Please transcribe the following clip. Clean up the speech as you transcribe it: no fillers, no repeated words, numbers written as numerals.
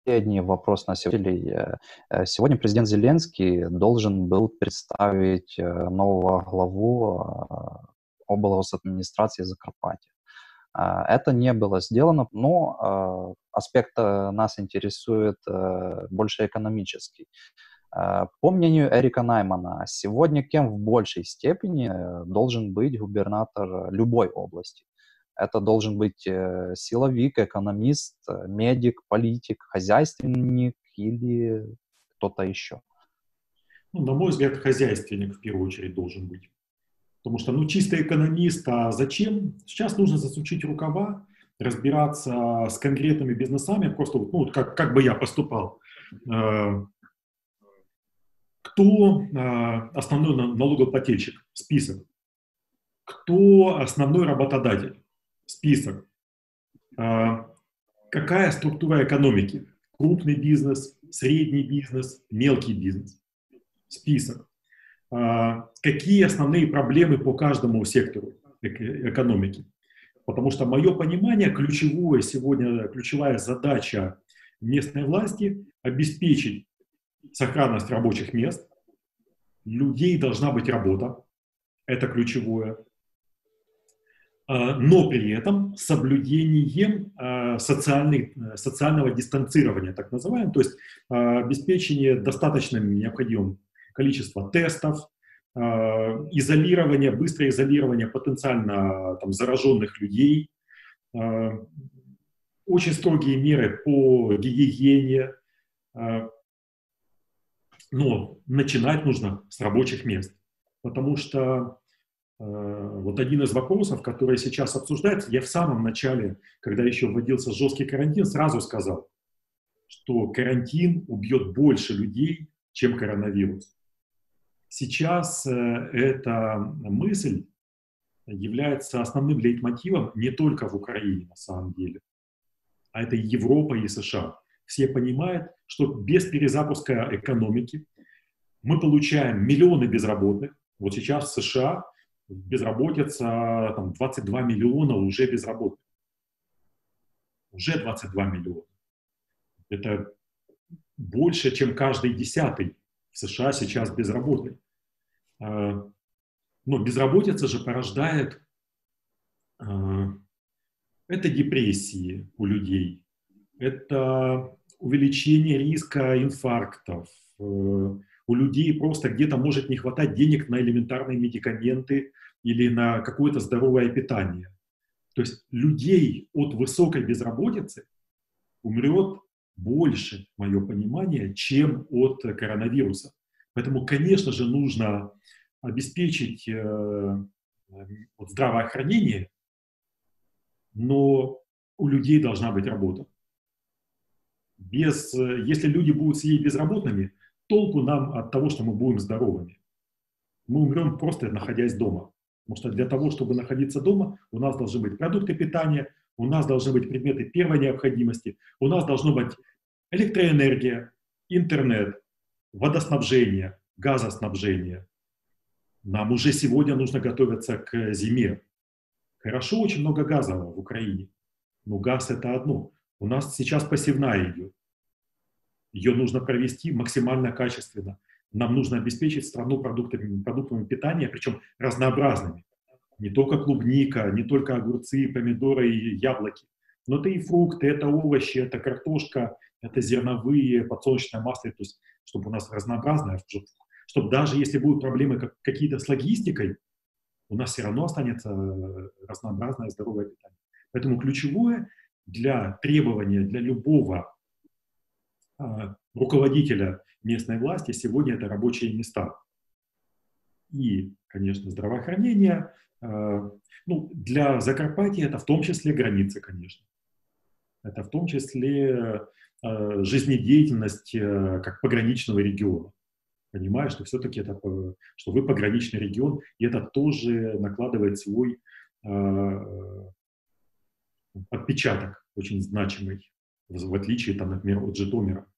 Последний вопрос на сегодня. Сегодня президент Зеленский должен был представить нового главу облгосадминистрации Закарпаття. Это не было сделано, но аспект нас интересует больше экономический. По мнению Эрика Наймана, сегодня кем в большей степени должен быть губернатор любой области? Это должен быть силовик, экономист, медик, политик, хозяйственник или кто-то еще? Ну, на мой взгляд, хозяйственник в первую очередь должен быть. Потому что, ну, чисто экономист, а зачем? Сейчас нужно засучить рукава, разбираться с конкретными бизнесами, просто, ну, вот как бы я поступал. Кто основной налогоплательщик? Список. Кто основной работодатель? Список. Какая структура экономики? Крупный бизнес, средний бизнес, мелкий бизнес. Список. Какие основные проблемы по каждому сектору экономики. Потому что мое понимание, ключевая задача местной власти — обеспечить сохранность рабочих мест. Людей должна быть работа. Это ключевое. Но при этом с соблюдением социального дистанцирования, так называемого, то есть обеспечение достаточным необходимым количества тестов, изолирование, быстрое изолирование потенциально там зараженных людей, очень строгие меры по гигиене, но начинать нужно с рабочих мест, потому что вот один из вопросов, который сейчас обсуждается, я в самом начале, когда еще вводился жесткий карантин, сразу сказал, что карантин убьет больше людей, чем коронавирус. Сейчас эта мысль является основным лейтмотивом не только в Украине, на самом деле, а это и Европа, и США. Все понимают, что без перезапуска экономики мы получаем миллионы безработных. Вот сейчас в США безработица, там, 22 миллиона уже безработных. Уже 22 миллиона. Это больше, чем каждый десятый в США сейчас безработный. Но безработица же порождает это депрессии у людей, это увеличение риска инфарктов, у людей просто где-то может не хватать денег на элементарные медикаменты или на какое-то здоровое питание. То есть людей от высокой безработицы умрет больше, мое понимание, чем от коронавируса. Поэтому, конечно же, нужно обеспечить здравоохранение, но у людей должна быть работа. Если люди будут сидеть безработными, толку нам от того, что мы будем здоровыми. Мы умрем просто находясь дома. Потому что для того, чтобы находиться дома, у нас должны быть продукты питания, у нас должны быть предметы первой необходимости, у нас должно быть электроэнергия, интернет, водоснабжение, газоснабжение. Нам уже сегодня нужно готовиться к зиме. Хорошо, очень много газа в Украине, но газ — это одно. У нас сейчас посевная идет. Ее нужно провести максимально качественно. Нам нужно обеспечить страну продуктами питания, причем разнообразными. Не только клубника, не только огурцы, помидоры и яблоки, но это и фрукты, это овощи, это картошка, это зерновые, подсолнечное масло, то есть чтобы у нас разнообразное, чтобы даже если будут проблемы какие-то с логистикой, у нас все равно останется разнообразное здоровое питание. Поэтому ключевое для требования для любого руководителя местной власти сегодня это рабочие места. И, конечно, здравоохранение. Для Закарпатья это в том числе границы, конечно. Это в том числе жизнедеятельность как пограничного региона. Понимая, что все-таки что вы пограничный регион, и это тоже накладывает свой отпечаток очень значимый, в отличие, там, например, от Житомира.